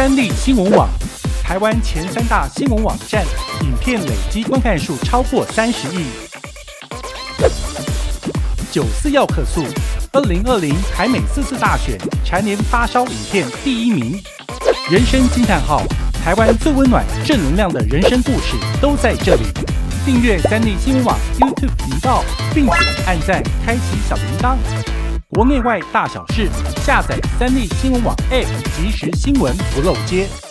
三立新闻网，台湾前3大新闻网站，影片累积观看数超过30亿。94要客诉，2020台美4次大选蝉联发烧影片第1名。人生惊叹号，台湾最温暖正能量的人生故事都在这里。订阅三立新闻网 YouTube 频道，并且按赞开启小铃铛。国内外大小事，下载三立新闻网 App， 即时新闻不漏接。